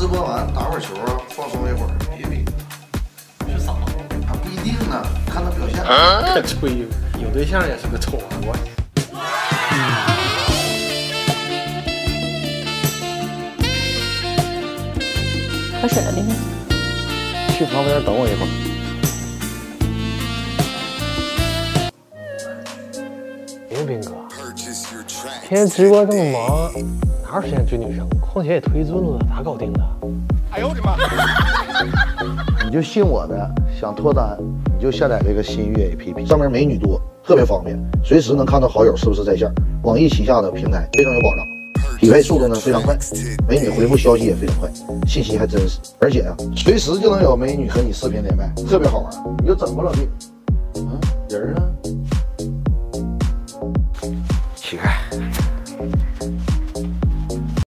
直播完打会儿球啊，放松一会儿，别比。 是啥？ 啊，不一定呢，看他表现。 可吹，有对象也是个丑娃娃。 喝水了，林林。 去旁边等我一会儿。斌哥，天天直播这么忙，哪有时间追女生？况且也忒尊了，咋搞定的？ 哎呦我的妈！ 你就信我的，想脱单你就下载这个新月 APP， 上面美女多，特别方便，随时能看到好友是不是在线。网易旗下的平台非常有保障，匹配速度呢非常快，美女回复消息也非常快，信息还真实，而且啊，随时就能有美女和你视频连麦，特别好玩。你就整不老弟，人呢？ 乞丐。